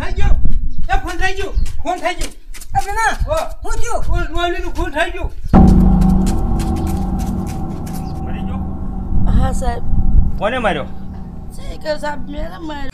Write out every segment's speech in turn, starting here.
થઈ ગયો એ ફોન થઈ ગયો આપણે ના હું થયું ફોન મોબાઈલનું ફોન થઈ ગયું મરી ગયો હા સાહેબ કોને માર્યો શેખર સાહેબ મેરે માર્યો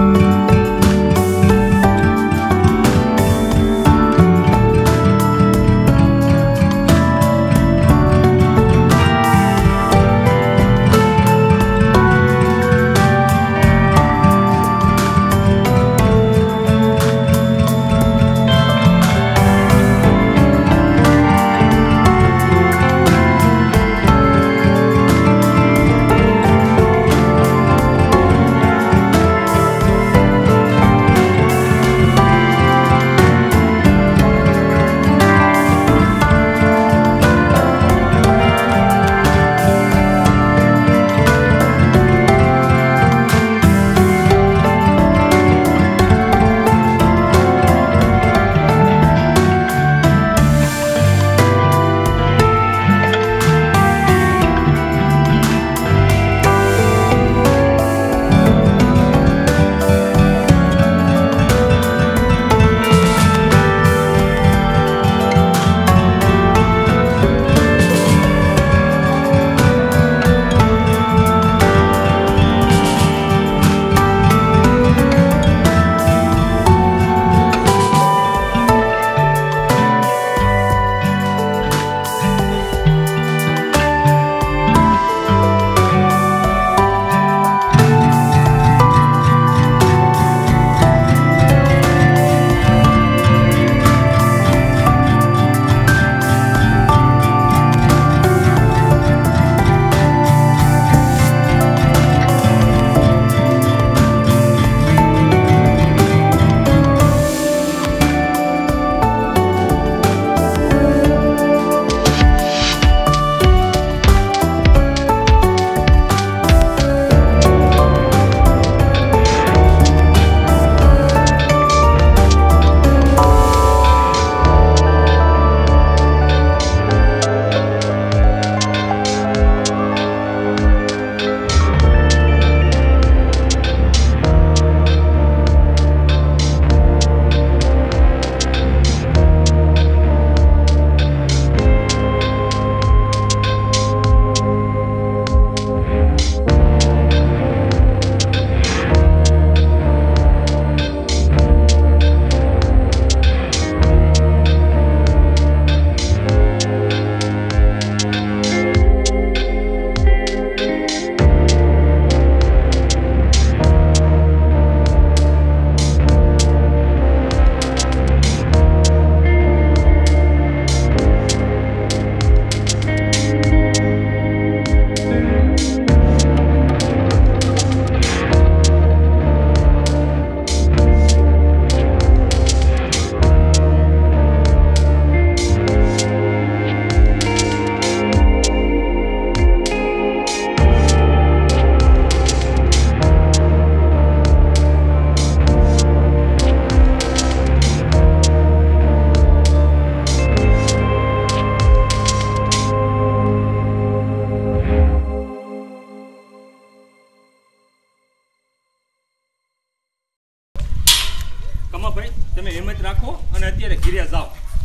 તમે હિંમત રાખો અને અત્યારે ઘરે જાઓ.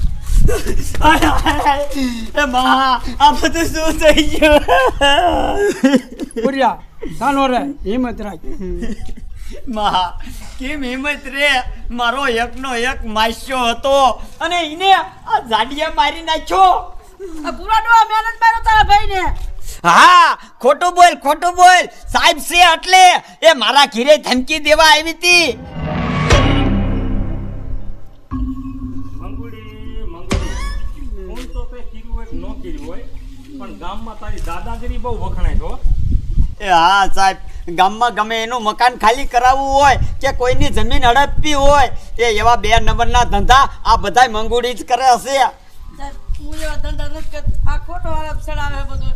એ મહા આ બધું શું થઈ ગયું? પુરિયા સાનો રે હિંમત રાખ. મહા કેમ હિંમત રે? મારો એકનો એક માસ્યો હતો અને એને આ જાડિયા મારી નાખ્યો. પૂરા ડોહા મહેનત મારો તારા ભાઈને. હા ખોટું બોલ સાહેબ છે એટલે એ મારા ઘરે ધમકી દેવા આવી હતી. પણ ગામમાં તારી દાદાગીરી બહુ વખણાય તો. એ હા સાહેબ, ગામમાં ગમે એનું મકાન ખાલી કરાવવું હોય કે કોઈની જમીન હડપવી હોય એ એવા 2 નંબરના ધંધા આ બધાય મંગુડી જ કરે છે. હું એવા ધંધા નથી કરતો. આ ખોટો આરોપ ચડાવે બધો.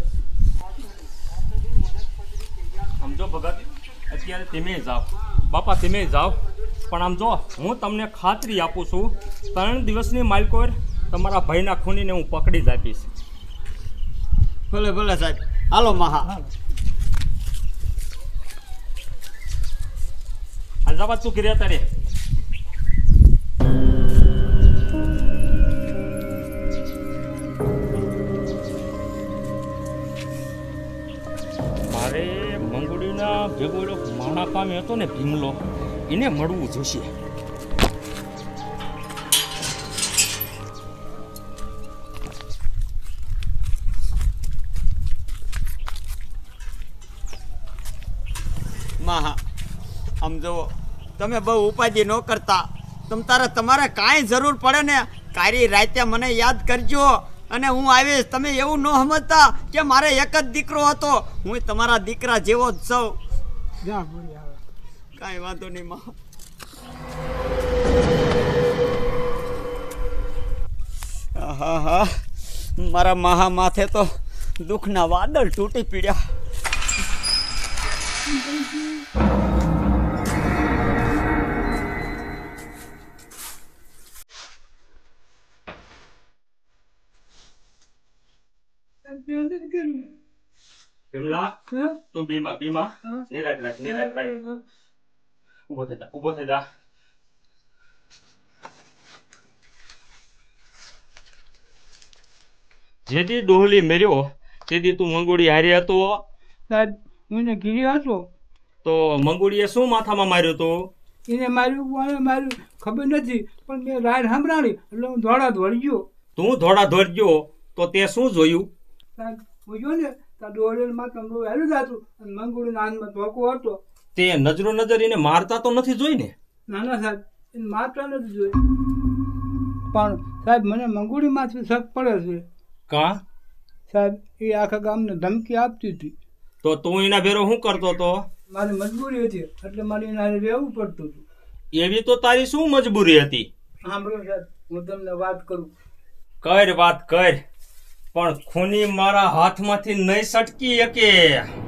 સમજો ભગત, અત્યારે તમે જાઓ બાપા, તમે જાઓ. પણ આમ જો હું તમને ખાતરી આપું છું 3 દિવસની માલકોર તમારા ભાઈના ખૂનીને હું પકડી જ આપીશ. ભલે ભલે સાહેબ, હાલો મહા. અલ્લાહબાદ શું કર્યા તારે? ભેગો એલો માણા કામે હતો ને ભીમલો, એને મળવું જોશે. માહા આમ જુઓ, તમે બહુ ઉપાધિ ન કરતા. તમારે કાંઈ જરૂર પડે ને કારી રાતે મને યાદ કરજો અને હું આવીશ. તમે એવું ન સમજતા કે મારે એક જ દીકરો હતો, હું તમારા દીકરા જેવો જ છું. જા બોલી આવે. કાંઈ વાંધો નહીં માં. હા મારા મહા માથે તો દુઃખના વાદળ તૂટી પીડ્યા. ભીમલા, તું બીમા નિરાશ રાખ. ઊભો થઈ જા. જેથી ડોહલી મેર્યો તેથી તું મંગોડી હારી હતો. સાહેબ હું એને ઘીરી હતો. તો મંગોડીએ શું માથામાં માર્યો તો? એને માર્યું ખબર નથી, પણ મેં રાડ સાંભળાણી એટલે હું દોડી ગયો. તું દોડ ગયો તો તે શું જોયું? સાહેબ હું જો ને ત્યાં દોડેલ માથા હેલું જતું અને મંગળીના હાથમાં ધોકો હતો. તે નજર એને મારતા તો નથી જોઈ ને? નાના સાહેબ એને મારતા નથી જોઈ, પણ સાહેબ મને મંગળીમાંથી શક પડે છે. કા? સાહેબ એ આખા ગામને ધમકી આપતી હતી. તો તું એના ભેરો શું કરતો તો? મારી મજબૂરી હતી એટલે મારે એના હારે રહેવું પડતું હતું. એવી તો તારી શું મજબૂરી હતી? સાંભળો સાહેબ, હું તમને વાત કરું. કર વાત કર, પણ ખૂની મારા હાથમાંથી નહીં સટકી શકે.